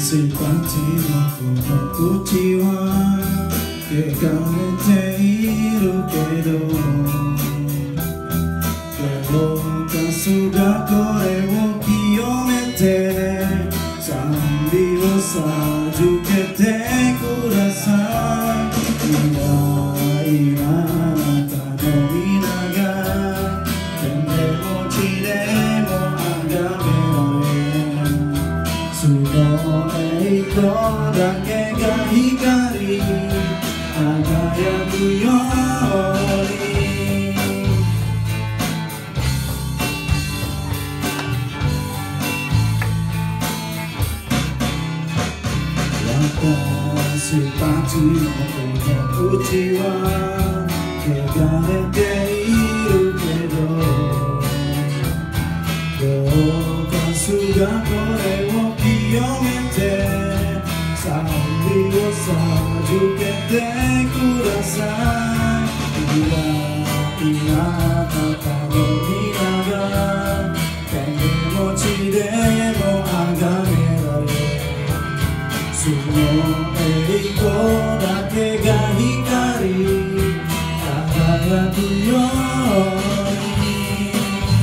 せたちのこの口は汚れているけどどうかすがこれを清めて賛美を授けてください。偉いあなたの皆が天でも地でも崇められその栄光だけが光り輝くように私たちのこの口は汚れているけどどうかすがこれを清めて賛美を授けてください。偉いあなたの皆が天でも地でも崇められその栄光だけが光り輝くように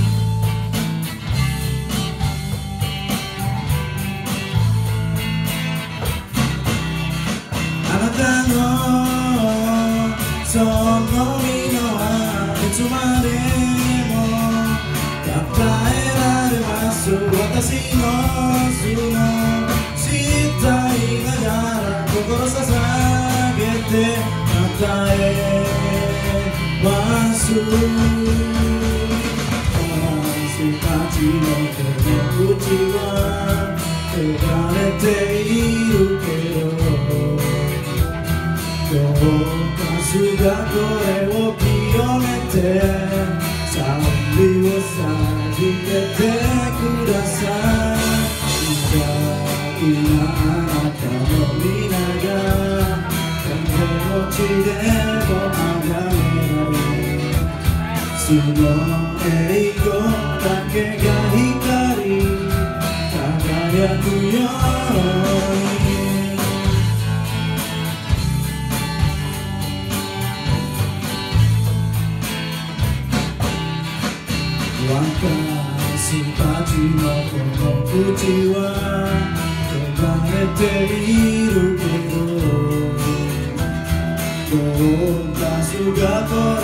あなたのその身のはいつまでも与えられます私の素の知ったいながら心捧げて与えます私たちの手の口は汚れているけどどうかすがこれを清めて賛美を授けてください。今あなたの皆が天でも地でも崇められその栄光だけが光り輝くように私たちのこの口は汚れているけどどうかすがこ